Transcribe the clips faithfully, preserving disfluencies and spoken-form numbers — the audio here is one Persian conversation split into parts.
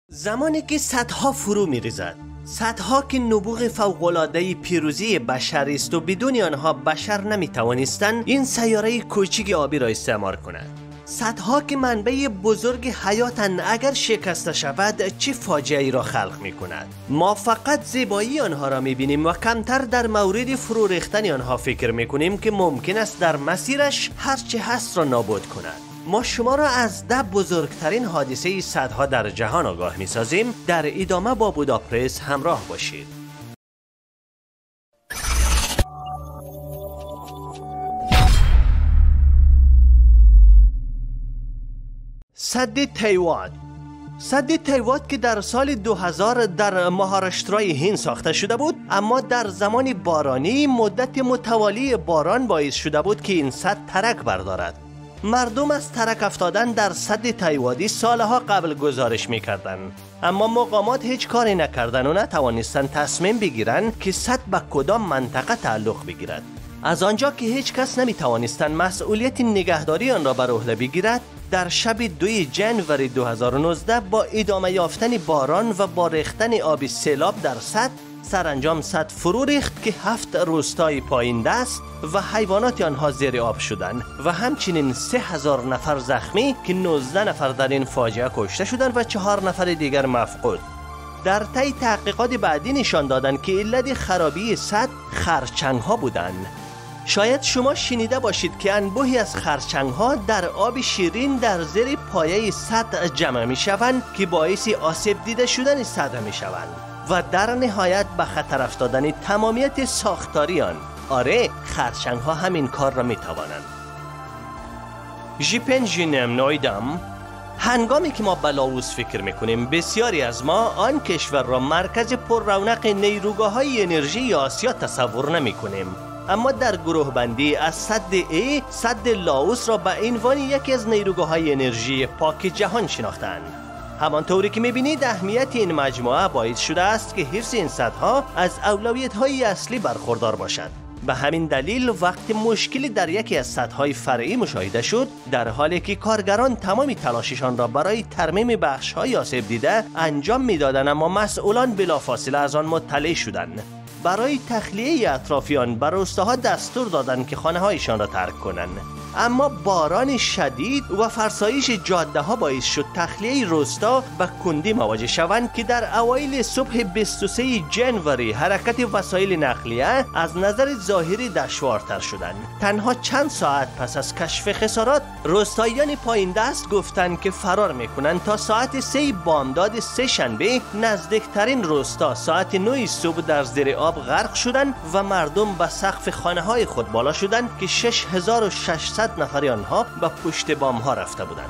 زمانی که سدها فرو می ریزد، سدها که نبوغ فوق‌العاده پیروزی بشری است و بدون آنها بشر نمی توانستند این سیاره کوچک آبی را استعمار کنند. سدها که منبع بزرگ حیاتند، اگر شکسته شود چه فاجعه‌ای را خلق می کند. ما فقط زیبایی آنها را می بینیم و کمتر در مورد فرو ریختن آنها فکر می کنیم که ممکن است در مسیرش هرچه هست را نابود کند. ما شما را از ده بزرگترین حادثه سدها در جهان آگاه می سازیم. در ادامه با بوداپرس همراه باشید. سد تیواد. سد تیواد که در سال دو هزار در مهاراشترای هند ساخته شده بود، اما در زمان بارانی مدت متوالی باران باعث شده بود که این سد ترک بردارد. مردم از ترک افتادن در سد تیوادی سالها قبل گزارش میکردند، اما مقامات هیچ کاری نکردند و نتوانستند تصمیم بگیرند که سد به کدام منطقه تعلق بگیرد. از آنجا که هیچ کس نمیتوانستند مسئولیت نگهداری آن را بر عهده بگیرد، در شب دوی ژانویه دو هزار و نوزده با ادامه یافتن باران و با ریختن آب سیلاب در سد، سرانجام سد فرو ریخت که هفت روستای پایین دست و حیوانات آنها زیر آب شدند و همچنین سه هزار نفر زخمی که نوزده نفر در این فاجعه کشته شدند و چهار نفر دیگر مفقود. در طی تحقیقات بعدی نشان دادند که علت خرابی سد خرچنگ ها بودند. شاید شما شنیده باشید که انبوهی از خرچنگ ها در آب شیرین در زیر پایه سد جمع می شوند که باعث آسیب دیده شدن سد می شوند و در نهایت به خطر افتادن تمامیت ساختاری آن. آره، خرچنگ ها همین کار را می توانند. ژیپن ژینم نویدم. هنگامی که ما به لاوس فکر میکنیم، بسیاری از ما آن کشور را مرکز پر رونق نیروگاه های انرژی آسیا تصور نمی کنیم. اما در گروه بندی از سد ای، سد لاوس را به عنوان یکی از نیروگاه های انرژی پاک جهان شناختند. همانطوری که میبینید اهمیت این مجموعه باعث شده است که حفظ این سدها از اولویت های اصلی برخوردار باشد. به همین دلیل وقتی مشکلی در یکی از سدهای فرعی مشاهده شد، در حالی که کارگران تمامی تلاششان را برای ترمیم بخش‌های آسیب دیده انجام میدادند، اما مسئولان بلافاصله از آن مطلع شدند. برای تخلیه اطرافیان بر روستاها دستور دادند که خانه‌هایشان را ترک کنند، اما باران شدید و فرسایش جاده ها باعث شد تخلیه روستا به کندی مواجه شوند که در اوایل صبح بیست و سوم ژانویه حرکت وسایل نقلیه از نظر ظاهری دشوارتر شدند. تنها چند ساعت پس از کشف خسارات، روستاییان پایین دست گفتند که فرار میکنند. تا ساعت سه بامداد سه شنبه نزدیکترین روستا ساعت نه صبح در زیر آب غرق شدند و مردم به سقف خانه های خود بالا شدند که شش هزار و ششصد نفر آنها به پشت بام ها رفته بودند.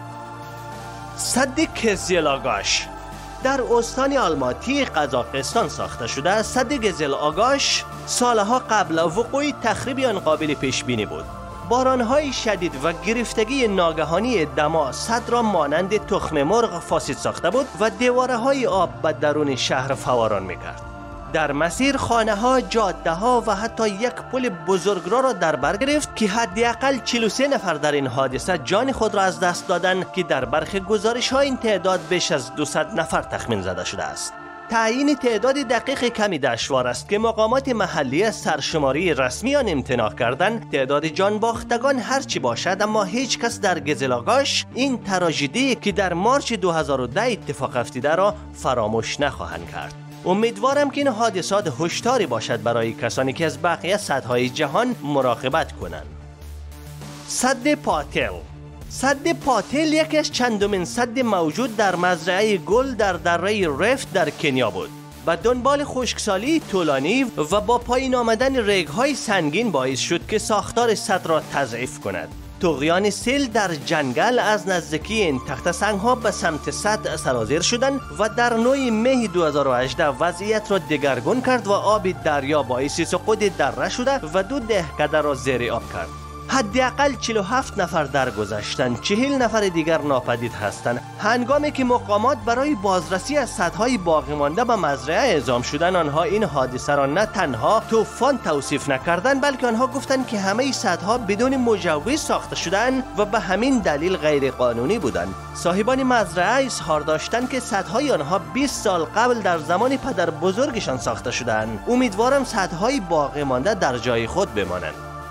سد کزل آگاش در استان آلماتی قزاقستان ساخته شده. سد کزل آگاش سالها قبل وقوع تخریبی آن قابل پیش بینی بود. بارانهای شدید و گرفتگی ناگهانی دما سد را مانند تخم مرغ فاسد ساخته بود و دیواره های آب به درون شهر فوران میکرد. در مسیر خانه ها، جاده ها و حتی یک پل بزرگراه را در بر گرفت که حداقل چهل و سه نفر در این حادثه جان خود را از دست دادند که در برخی گزارش ها این تعداد بیش از دویست نفر تخمین زده شده است. تعیین تعداد دقیق کمی دشوار است که مقامات محلی از سرشماری رسمی آن امتناع کردند. تعداد جان باختگان هرچی باشد، اما هیچ کس در کزل آگاش این تراژدی که در مارچ دو هزار و ده اتفاق افتیده را فراموش نخواهند کرد. امیدوارم که این حادثات هشداری باشد برای کسانی که از بقیه سدهای جهان مراقبت کنند. سد پاتل. سد پاتل یکی از چندمین سد موجود در مزرعه گل در دره ریفت در کنیا بود. به دنبال خشکسالی طولانی و با پایین آمدن ریگ‌های سنگین باعث شد که ساختار سد را تضعیف کند. طغیان سیل در جنگل از نزدیکی این تخت سنگ‌ها به سمت سد سرازیر شدند و در نه مه دو هزار و هجده وضعیت را دگرگون کرد و آب دریا باعث سقوط دره شده و دو دهکده را زیر آب کرد. حداقل چهل و هفت نفر درگذشتند، چهل نفر دیگر ناپدید هستند. هنگامی که مقامات برای بازرسی از سدهای باقی مانده به مزرعه اعزام شدند، آنها این حادثه را نه تنها طوفان توصیف نکردند، بلکه آنها گفتند که همه سدها بدون مجوز ساخته شدند و به همین دلیل غیر قانونی بودند. صاحبان مزرعه اظهار داشتند که سدهای آنها بیست سال قبل در زمان پدر بزرگشان ساخته شدند. امیدوارم سدهای باقی مانده در جای خود بمانند.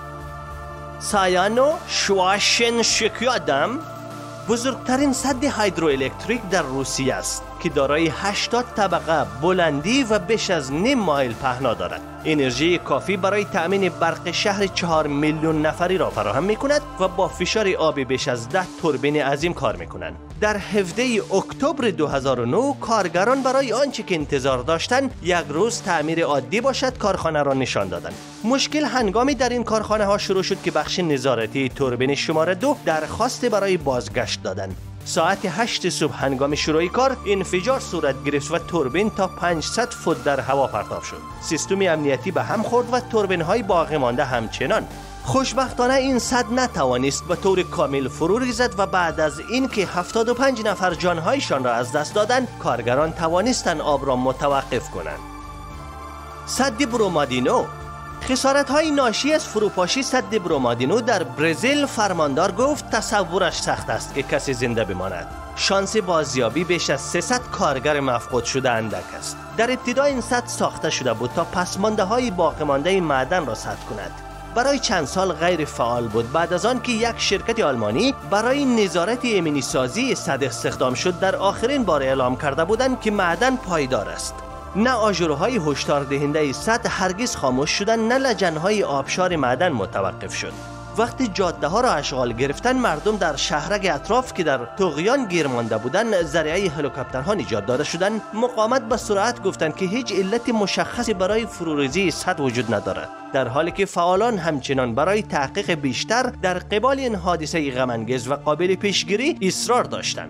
سایانو شواشن شکیادم بزرگترین سد هیدروالکتریک در روسیه است که دارای هشتاد طبقه بلندی و بیش از نیم مایل پهنا دارد. انرژی کافی برای تأمین برق شهر چهار میلیون نفری را فراهم می کند و با فشار آبی بیش از ده توربین عظیم کار می کنند. در هفدهم اکتبر دو هزار و نه کارگران برای آنچه که انتظار داشتند یک روز تعمیر عادی باشد کارخانه را نشان دادند. مشکل هنگامی در این کارخانه ها شروع شد که بخش نظارتی توربین شماره دو درخواست برای بازگشت دادند. ساعت هشت صبح هنگام شروع کار انفجار صورت گرفت و توربین تا پانصد فوت در هوا پرتاب شد. سیستم امنیتی به هم خورد و توربین های باقی مانده همچنان. خوشبختانه این سد نتوانست به طور کامل فرو ریزد و بعد از اینکه هفتاد و پنج نفر جانهایشان را از دست دادند، کارگران توانستند آب را متوقف کنند. سد برومادینو خسارت‌های ناشی از فروپاشی سد برومادینو در برزیل فرماندار گفت تصورش سخت است که کسی زنده بماند. شانس بازیابی بیش از سیصد کارگر مفقود شده اندک است. در ابتدا این سد ساخته شده بود تا پسمانده‌های باقی مانده معدن را سد کند. برای چند سال غیر فعال بود. بعد از آن که یک شرکت آلمانی برای نظارت ایمنی سازی سد استخدام شد، در آخرین بار اعلام کرده بودند که معدن پایدار است. نه آجرهای هشدار دهنده سد هرگز خاموش شدند، نه لجنهای آبشار معدن متوقف شد. وقتی جاده ها را اشغال گرفتن، مردم در شهرک اطراف که در طغیان گیر مانده بودند ذریعه هلیکوپترها نجات داده شدند. مقامات به سرعت گفتند که هیچ علت مشخصی برای فروریزی سد وجود ندارد، در حالی که فعالان همچنان برای تحقیق بیشتر در قبال این حادثه غم انگیز و قابل پیشگیری اصرار داشتند.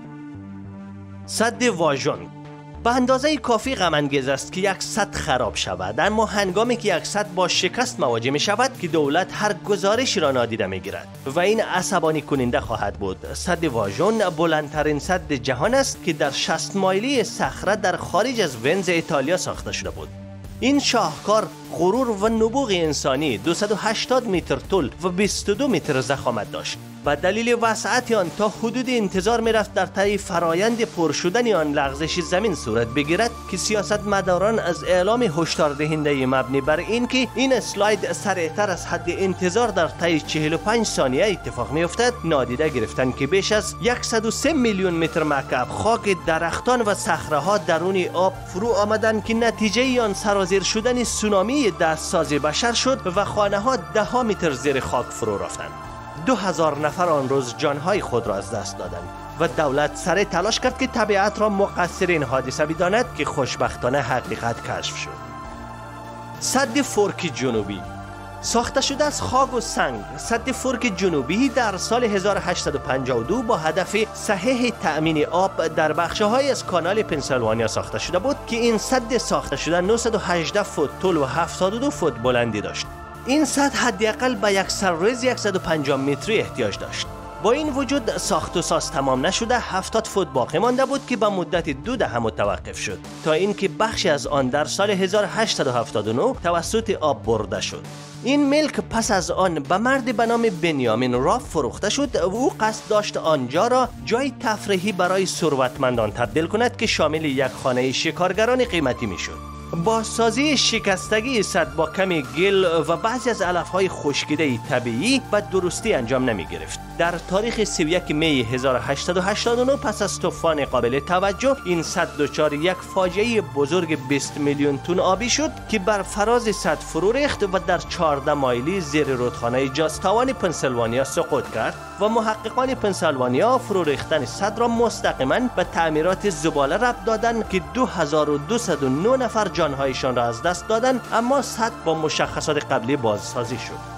سد واژن به اندازه کافی غم انگیز است که یک سد خراب شود، اما هنگامی که یک سد با شکست مواجه می شود که دولت هر گزارشی را نادیده می گیرد و این عصبانی کننده خواهد بود. سد واژن بلندترین سد جهان است که در شصت مایلی صخره در خارج از ونز ایتالیا ساخته شده بود. این شاهکار غرور و نبوغ انسانی دویست و هشتاد متر طول و بیست و دو متر ضخامت داشت. به دلیل وسعت آن تا حدود انتظار می رفت در طی فرایند پر شدن آن لغزش زمین صورت بگیرد که سیاستمداران از اعلام هشدار دهنده مبنی بر این که این اسلاید سریعتر از حد انتظار در طی چهل و پنج ثانیه اتفاق می افتد نادیده گرفتند که بیش از صد و سه میلیون متر مکعب خاک، درختان و صخره ها درون آب فرو آمدند که نتیجه آن سرازیر شدن سونامی دستساز بشر شد و خانه ها ده ها متر زیر خاک فرو رفتند. دو هزار نفر آن روز جانهای خود را از دست دادند و دولت سریع تلاش کرد که طبیعت را مقصر این حادثه بداند که خوشبختانه حقیقت کشف شد. سد فورک جنوبی ساخته شده از خاک و سنگ، سد فورک جنوبی در سال هزار و هشتصد و پنجاه و دو با هدف صحیح تأمین آب در بخش‌های از کانال پنسیلوانیا ساخته شده بود که این سد ساخته شده نهصد و هجده فوت طول و هفتاد و دو فوت بلندی داشت. این سد حداقل به یک سرریز صد و پنجاه متری احتیاج داشت. با این وجود ساخت و ساز تمام نشده هفتاد فوت باقی مانده بود که به مدت دو دهه متوقف شد تا اینکه بخشی از آن در سال هزار و هشتصد و هفتاد و نه توسط آب برده شد. این ملک پس از آن به مردی به نام بنیامین راف فروخته شد و او قصد داشت آنجا را جای تفریحی برای ثروتمندان تبدیل کند که شامل یک خانه شکارگران قیمتی میشد. بازسازی شکستگی سد با کمی گل و بعضی از علفهای خشکیده طبیعی به درستی انجام نمی گرفت. در تاریخ سی و یکم می هزار و هشتصد و هشتاد و نه پس از طوفان قابل توجه این سد دچار یک فاجعه بزرگ بیست میلیون تن آبی شد که بر فراز سد فرو ریخت و در چهارده مایلی زیر رودخانه جاستاوان پنسیلوانیا سقوط کرد و محققان پنسیلوانیا فرو ریختن سد را مستقیما به تعمیرات زباله ربط دادند که دو هزار و دویست و نه نفر جانهایشان را از دست دادند، اما سد با مشخصات قبلی بازسازی شد.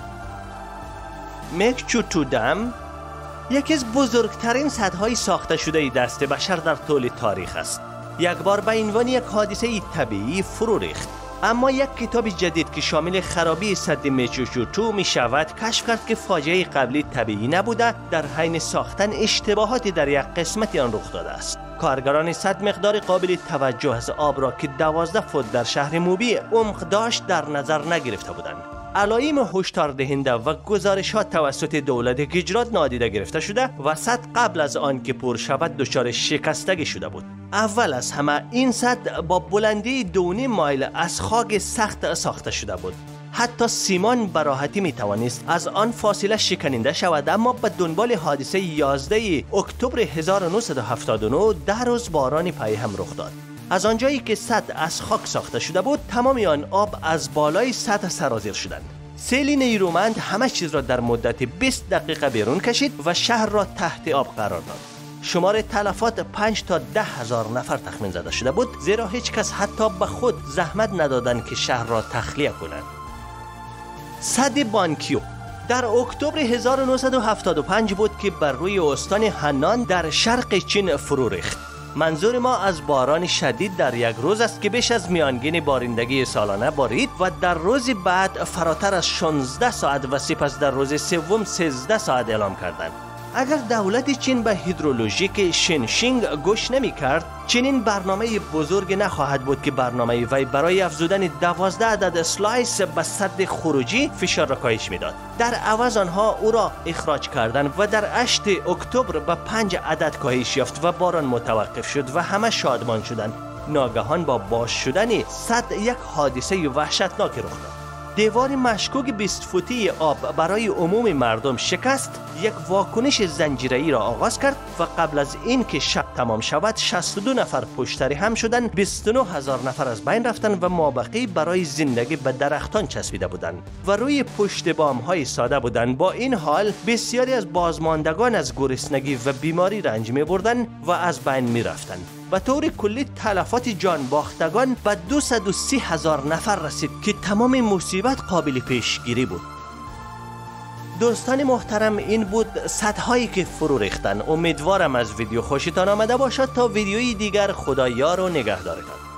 مکچوتودم یکی از بزرگترین سدهای ساخته شده دست بشر در طول تاریخ است. یک بار به عنوان یک حادثه طبیعی فرو ریخت. اما یک کتاب جدید که شامل خرابی سد میچوچوچو می شود کشف کرد که فاجعه قبلی طبیعی نبوده، در حین ساختن اشتباهاتی در یک قسمتی آن رخ داده است. کارگران سد مقدار قابل توجه از آب را که دوازده فوت در شهر موبی عمق داشت در نظر نگرفته بودند. علائم هشدار دهنده و گزارشات توسط دولت گجرات نادیده گرفته شده و سد قبل از آن که پر شود دچار شکستگی شده بود. اول از همه این سد با بلندی دو نیم مایل از خاک سخت ساخته شده بود. حتی سیمان به راحتی می توانست از آن فاصله شکننده شود، اما به دنبال حادثه یازده اکتبر هزار و نهصد و هفتاد و نه ده روز باران پی هم رخ داد. از آنجایی که سد از خاک ساخته شده بود، تمام آن آب از بالای سطح سرازیر شدند. سیلی نیرومند همه چیز را در مدت بیست دقیقه بیرون کشید و شهر را تحت آب قرار داد. شمار تلفات پنج تا ده هزار نفر تخمین زده شده بود، زیرا هیچ کس حتی به خود زحمت ندادند که شهر را تخلیه کنند. سد بانکیو در اکتبر هزار و نهصد و هفتاد و پنج بود که بر روی استان هنان در شرق چین فرو ریخت. منظور ما از باران شدید در یک روز است که بیش از میانگین بارندگی سالانه بارید و در روز بعد فراتر از شانزده ساعت و سپس در روز سوم سیزده ساعت اعلام کردند. اگر دولت چین به هیدرولوژیک شنشینگ گوش نمی کرد، چنین برنامه بزرگ نخواهد بود که برنامه وی برای افزودن دوازده عدد اسلایس به سد خروجی فشار را کاهش میداد. در عوض آنها او را اخراج کردند و در هشت اکتبر به پنج عدد کاهش یافت و باران متوقف شد و همه شادمان شدند. ناگهان با باز شدن سد یک حادثه وحشتناک رخ داد. دیوار مشکوک بیست فوتی آب برای عموم مردم شکست، یک واکنش زنجیره‌ای را آغاز کرد و قبل از این که شب تمام شود شصت و دو نفر پشت هم شدند، بیست و نه هزار نفر از بین رفتند و مابقی برای زندگی به درختان چسبیده بودند و روی پشت بام‌های ساده بودند. با این حال بسیاری از بازماندگان از گرسنگی و بیماری رنج می‌بردند و از بین می‌رفتند. به طور کلی تلفات جان باختگان به دویست و سی هزار نفر رسید که تمام مصیبت قابل پیشگیری بود. دوستان محترم، این بود سدهایی که فرو ریختن. امیدوارم از ویدیو خوشتان آمده باشد. تا ویدیوی دیگر، خدا یار و نگهدارتان.